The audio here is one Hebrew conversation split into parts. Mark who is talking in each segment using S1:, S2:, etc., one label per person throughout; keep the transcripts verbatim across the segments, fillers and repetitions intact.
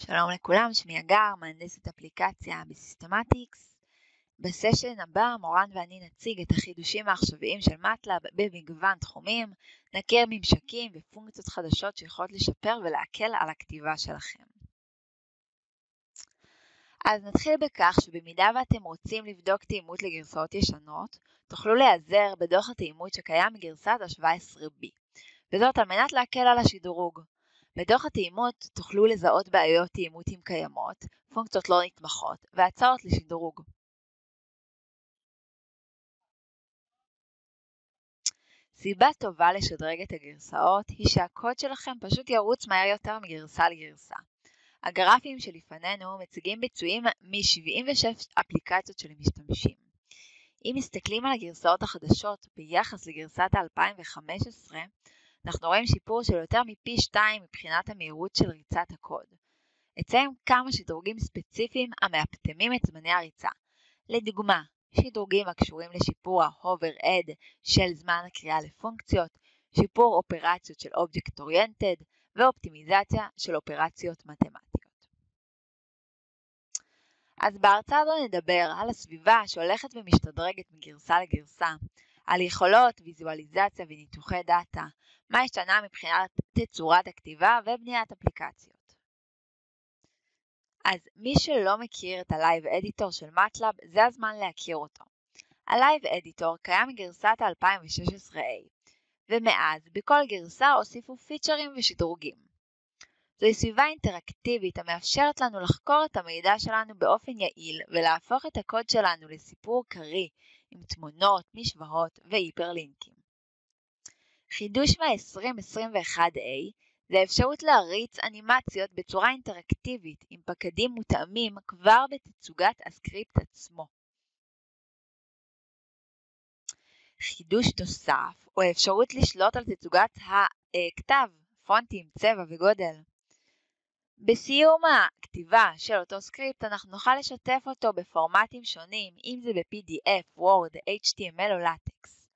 S1: שלום לכולם, שמי אגר, מהנדסת אפליקציה בסיסטמטיקס. בסשן הבא מורן ואני נציג את החידושים העכשוויים של מטלב במגוון תחומים, נכיר ממשקים ופונקציות חדשות שיכולות לשפר ולהקל על הכתיבה שלכם. אז נתחיל בכך שבמידה ואתם רוצים לבדוק תאימות לגרסאות ישנות, תוכלו להיעזר בדוח התאימות שקיים מגרסת ה-שבע עשרה בי, וזאת על מנת להקל על השדרוג. בדוח התאימות תוכלו לזהות בעיות תאימות אם קיימות, פונקציות לא נתמכות והצעות לשדרוג. סיבה טובה לשדרג את הגרסאות היא שהקוד שלכם פשוט ירוץ מהר יותר מגרסה לגרסה. הגרפים שלפנינו מציגים ביצועים מ-שבעים ושש אפליקציות של משתמשים. אם מסתכלים על הגרסאות החדשות ביחס לגרסת אלפיים וחמש עשרה, אנחנו רואים שיפור של יותר מפי שתיים מבחינת המהירות של ריצת הקוד. אציין כמה שדרוגים ספציפיים המאפטמים את זמני הריצה. לדוגמה, שדרוגים הקשורים לשיפור ה-hover-add של זמן הקריאה לפונקציות, שיפור אופרציות של Object Oriented ואופטימיזציה של אופרציות מתמטיות. אז בהרצאה הזו נדבר על הסביבה שהולכת ומשתדרגת מגרסה לגרסה, על יכולות, ויזואליזציה וניתוחי דאטה, מה השתנה מבחינת תצורת הכתיבה ובניית אפליקציות. אז מי שלא מכיר את ה-Live Editor של מטלב, זה הזמן להכיר אותו. ה-Live Editor קיים מגרסת אלפיים ושש עשרה איי, ומאז בכל גרסה הוסיפו פיצ'רים ושדרוגים. זוהי סביבה אינטראקטיבית המאפשרת לנו לחקור את המידע שלנו באופן יעיל ולהפוך את הקוד שלנו לסיפור קריא עם תמונות, משוואות והיפרלינקים. חידוש מה-עשרים עשרים ואחת איי זה האפשרות להריץ אנימציות בצורה אינטראקטיבית עם פקדים מותאמים כבר בתצוגת הסקריפט עצמו. חידוש נוסף הוא האפשרות לשלוט על תצוגת הכתב, פונטים, צבע וגודל. בסיום הכתיבה של אותו סקריפט אנחנו נוכל לשתף אותו בפורמטים שונים, אם זה ב-פי די אף, וורד, אייץ' טי אם אל או לטקס.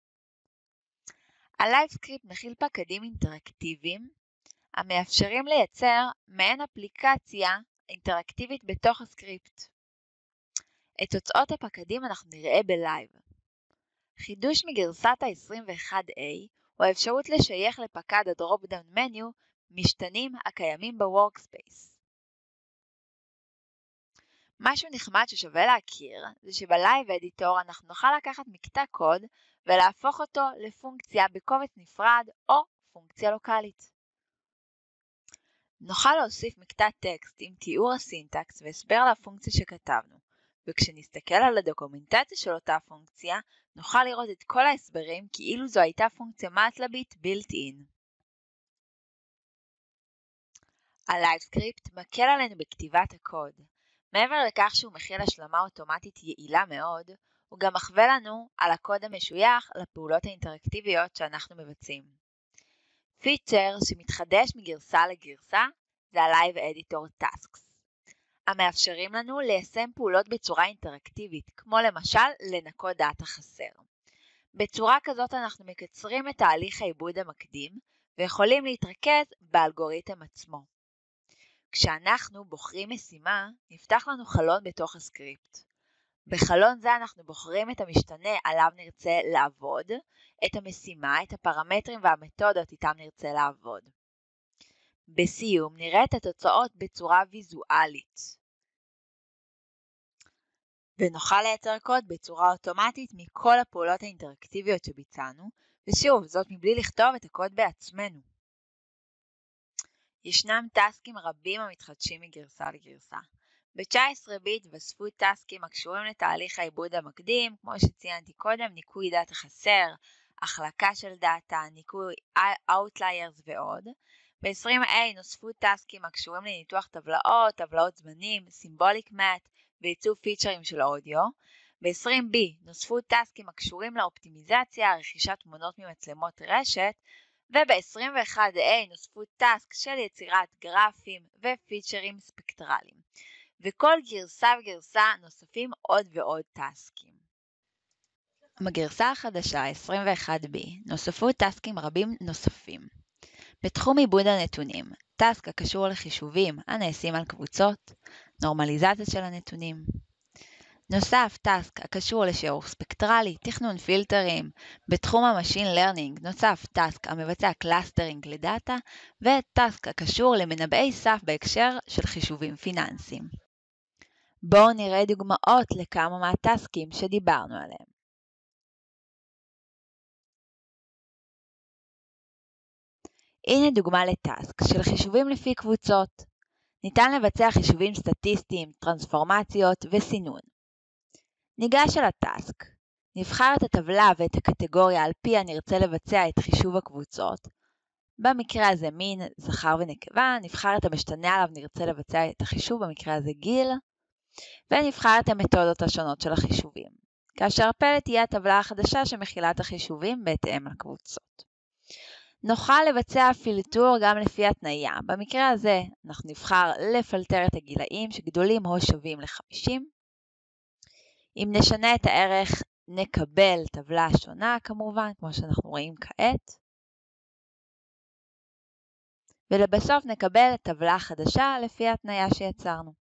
S1: ה-Live Script מכיל פקדים אינטראקטיביים המאפשרים לייצר מעין אפליקציה אינטראקטיבית בתוך הסקריפט. את תוצאות הפקדים אנחנו נראה בלייב. חידוש מגרסת ה-עשרים ואחת איי הוא האפשרות לשייך לפקד הדרופ דאון מניו משתנים הקיימים בוורקספייס. משהו נחמד ששווה להכיר זה שבלייב אדיטור אנחנו נוכל לקחת מקטע קוד ולהפוך אותו לפונקציה בקובץ נפרד או פונקציה לוקלית. נוכל להוסיף מקטע טקסט עם תיאור הסינטקס והסבר לפונקציה שכתבנו, וכשנסתכל על הדוקומנטציה של אותה פונקציה נוכל לראות את כל ההסברים כאילו זו הייתה פונקציה מטלבית built in. ה-Live Script מקל עלינו בכתיבת הקוד. מעבר לכך שהוא מכיל השלמה אוטומטית יעילה מאוד, הוא גם מחווה לנו על הקוד המשוייך לפעולות האינטראקטיביות שאנחנו מבצעים. פיצ'ר שמתחדש מגרסה לגרסה זה ה-Live Editor Tasks, המאפשרים לנו ליישם פעולות בצורה אינטראקטיבית, כמו למשל לנקות דאטה חסר. בצורה כזאת אנחנו מקצרים את תהליך העיבוד המקדים ויכולים להתרכז באלגוריתם עצמו. כשאנחנו בוחרים משימה, נפתח לנו חלון בתוך הסקריפט. בחלון זה אנחנו בוחרים את המשתנה עליו נרצה לעבוד, את המשימה, את הפרמטרים והמתודות איתם נרצה לעבוד. בסיום נראה את התוצאות בצורה ויזואלית. ונוכל לייצר קוד בצורה אוטומטית מכל הפעולות האינטראקטיביות שביצענו, ושוב, זאת מבלי לכתוב את הקוד בעצמנו. ישנם טסקים רבים המתחדשים מגרסה לגרסה. ב-תשע עשרה ביט התווספו טסקים הקשורים לתהליך העיבוד המקדים, כמו שציינתי קודם, ניקוי דאטה חסר, החלקה של דאטה, ניקוי Outliers ועוד. ב-עשרים איי נוספו טסקים הקשורים לניתוח טבלאות, טבלאות זמנים, Symbolic Math ועיצוב פיצ'רים של אודיו. ב-עשרים בי נוספו טסקים הקשורים לאופטימיזציה, רכישת תמונות ממצלמות רשת, וב-עשרים ואחת איי נוספו טסק של יצירת גרפים ופיצ'רים ספקטרליים. וכל גרסה וגרסה נוספים עוד ועוד טסקים. בגרסה החדשה עשרים ואחת בי נוספו טסקים רבים נוספים. בתחום עיבוד הנתונים, טאסק הקשור לחישובים הנעשים על קבוצות, נורמליזציה של הנתונים. נוסף טאסק הקשור לשיעור ספקטרלי, תכנון פילטרים. בתחום המשין לרנינג נוסף טאסק המבצע קלאסטרינג לדאטה, וטאסק הקשור למנבאי סף בהקשר של חישובים פיננסיים. בואו נראה דוגמאות לכמה מהטאסקים שדיברנו עליהם. הנה דוגמה לטאסק של חישובים לפי קבוצות. ניתן לבצע חישובים סטטיסטיים, טרנספורמציות וסינון. ניגש אל הטאסק. נבחר את הטבלה ואת הקטגוריה על פיה נרצה לבצע את חישוב הקבוצות. במקרה הזה מין, זכר ונקבה, נבחר את המשתנה עליו נרצה לבצע את החישוב, במקרה הזה גיל, ונבחר את המתודות השונות של החישובים, כאשר הפלט תהיה הטבלה החדשה שמכילה את החישובים בהתאם לקבוצות. נוכל לבצע פילטור גם לפי התניה. במקרה הזה אנחנו נבחר לפלטר את הגילאים שגדולים או שווים ל-חמישים. אם נשנה את הערך נקבל טבלה שונה כמובן, כמו שאנחנו רואים כעת. ולבסוף נקבל טבלה חדשה לפי התניה שיצרנו.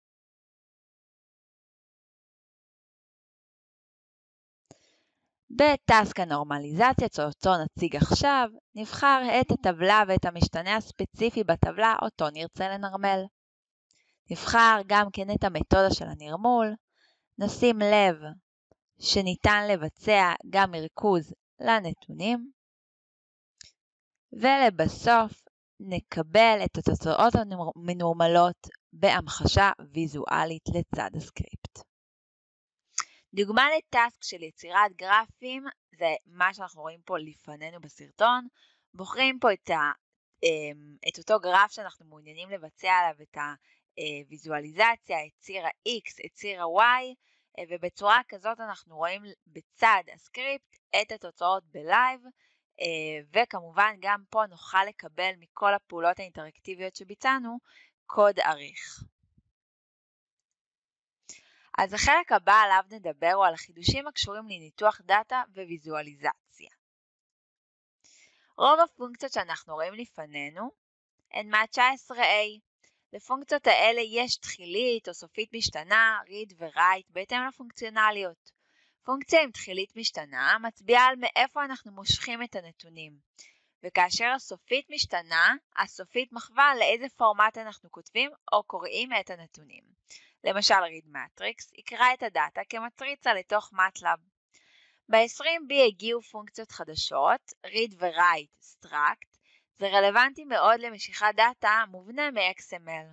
S1: בטאסק הנורמליזציה, שאותו נציג עכשיו, נבחר את הטבלה ואת המשתנה הספציפי בטבלה אותו נרצה לנרמל. נבחר גם כן את המתודה של הנרמול. נשים לב שניתן לבצע גם מרכוז לנתונים. ולבסוף נקבל את התוצאות המנורמלות בהמחשה ויזואלית לצד הסקריפט. דוגמה לטאסק של יצירת גרפים זה מה שאנחנו רואים פה לפנינו בסרטון. בוחרים פה את, ה, את אותו גרף שאנחנו מעוניינים לבצע עליו את הוויזואליזציה, את ציר ה-X, את ציר ה-Y, ובצורה כזאת אנחנו רואים בצד הסקריפט את התוצאות בלייב, וכמובן גם פה נוכל לקבל מכל הפעולות האינטראקטיביות שביצענו קוד עריך. אז החלק הבא עליו נדבר הוא על החידושים הקשורים לניתוח דאטה וויזואליזציה. רוב הפונקציות שאנחנו רואים לפנינו הן מה-תשע עשרה איי. לפונקציות האלה יש תחילית או סופית משתנה, read ו-write בהתאם לפונקציונליות. פונקציה עם תחילית משתנה מצביעה על מאיפה אנחנו מושכים את הנתונים. וכאשר הסופית משתנה, הסופית מחווה לאיזה פורמט אנחנו כותבים או קוראים את הנתונים. למשל read matrix יקרא את הדאטה כמטריצה לתוך מטלב. ב-עשרים בי הגיעו פונקציות חדשות, read ו-write struct, זה רלוונטי מאוד למשיכת דאטה מובנה מ-אקס אם אל.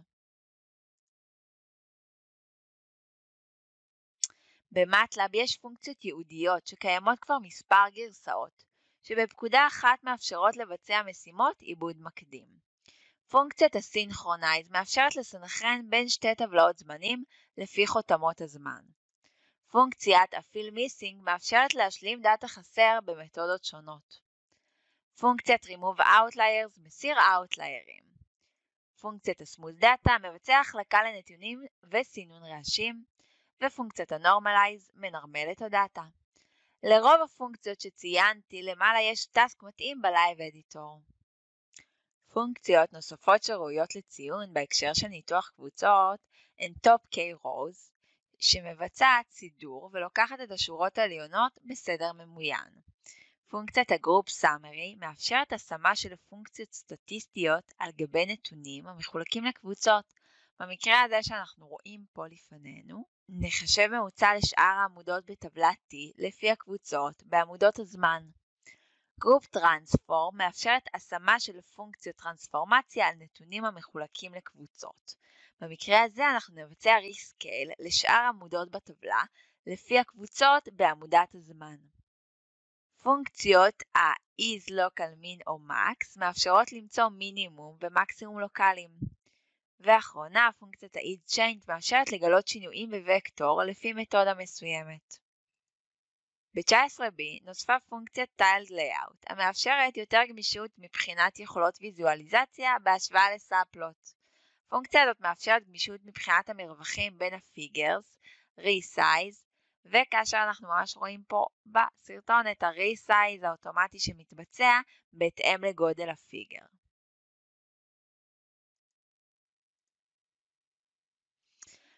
S1: במטלב יש פונקציות ייעודיות שקיימות כבר מספר גרסאות, שבפקודה אחת מאפשרות לבצע משימות עיבוד מקדים. פונקציית הסינכרונייז מאפשרת לסנכרן בין שתי טבלאות זמנים לפי חותמות הזמן. פונקציית הפיל מיסינג מאפשרת להשלים דאטה חסר במתודות שונות. פונקציית remove outliers מסיר אאוטליירים. פונקציית הסמוth דאטה מבצע החלקה לנתונים וסינון רעשים. ופונקציית הנורמלייז מנרמל את הדאטה. לרוב הפונקציות שציינתי למעלה יש טאסק מתאים בלייב אדיטור. פונקציות נוספות שראויות לציון בהקשר של ניתוח קבוצות הן top K rows, שמבצעת סידור ולוקחת את השורות העליונות בסדר ממוין. פונקציית הגרופ סאמרי מאפשרת השמה של פונקציות סטטיסטיות על גבי נתונים המחולקים לקבוצות. במקרה הזה שאנחנו רואים פה לפנינו, נחשב ממוצע לשאר העמודות בטבלת T לפי הקבוצות בעמודות הזמן. גרופ טרנספורם מאפשרת השמה של פונקציות טרנספורמציה על נתונים המחולקים לקבוצות. במקרה הזה אנחנו נבצע ריסקייל לשאר עמודות בטבלה לפי הקבוצות בעמודת הזמן. פונקציות ה-is local min או max מאפשרות למצוא מינימום ומקסימום לוקליים. ואחרונה, פונקציית ה-is change מאפשרת לגלות שינויים בווקטור לפי מתודה מסוימת. ב-תשע עשרה בי נוספה פונקציית tiled layout, המאפשרת יותר גמישות מבחינת יכולות ויזואליזציה בהשוואה לסאפלוט. הפונקציה הזאת מאפשרת גמישות מבחינת המרווחים בין הפיגרס, resize, וכאשר אנחנו ממש רואים פה בסרטון את ה-resize האוטומטי שמתבצע בהתאם לגודל הפיגר.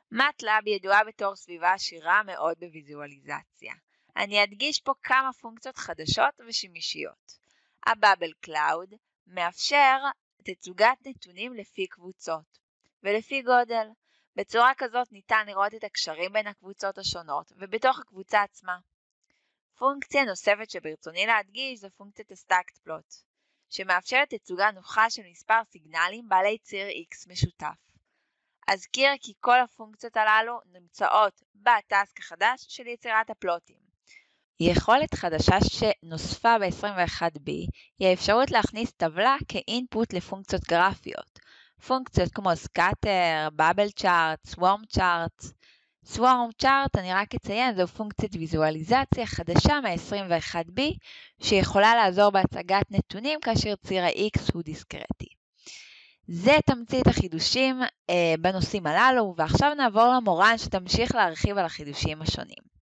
S1: MATLAB ידועה בתור סביבה עשירה מאוד בוויזואליזציה. אני אדגיש פה כמה פונקציות חדשות ושימושיות. הבאבל קלאוד מאפשר תצוגת נתונים לפי קבוצות ולפי גודל. בצורה כזאת ניתן לראות את הקשרים בין הקבוצות השונות ובתוך הקבוצה עצמה. פונקציה נוספת שברצוני להדגיש זו פונקציית הסטאקט פלוט, שמאפשרת תצוגה נוחה של מספר סיגנלים בעלי ציר X משותף. אזכיר כי כל הפונקציות הללו נמצאות בטאסק החדש של יצירת הפלוטים. יכולת חדשה שנוספה ב-עשרים ואחת בי היא האפשרות להכניס טבלה כאינפוט לפונקציות גרפיות. פונקציות כמו סקאטר, בבל צ'ארט, סוורם צ'ארט. סוורם צ'ארט, אני רק אציין, זו פונקציית ויזואליזציה חדשה מ-עשרים ואחת בי שיכולה לעזור בהצגת נתונים כאשר ציר ה-X הוא דיסקרטי. זה תמצית החידושים אה, בנושאים הללו, ועכשיו נעבור למורן שתמשיך להרחיב על החידושים השונים.